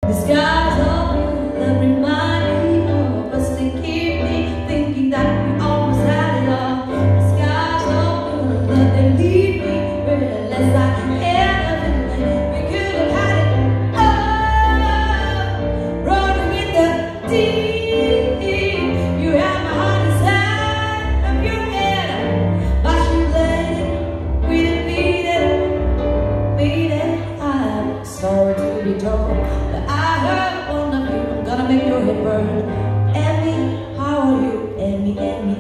The skies of blue that remind me of us, they keep me thinking that we almost had it all. The skies of blue that they lead me where less I can ever think. We could have had it all, rolling in the deep. You have my heart inside of your head, but you let it, we didn't beat it. I'm sorry to be told that I hurt one of you. I'm gonna make your head burn. Emmy, how are you? Emmy, Emmy.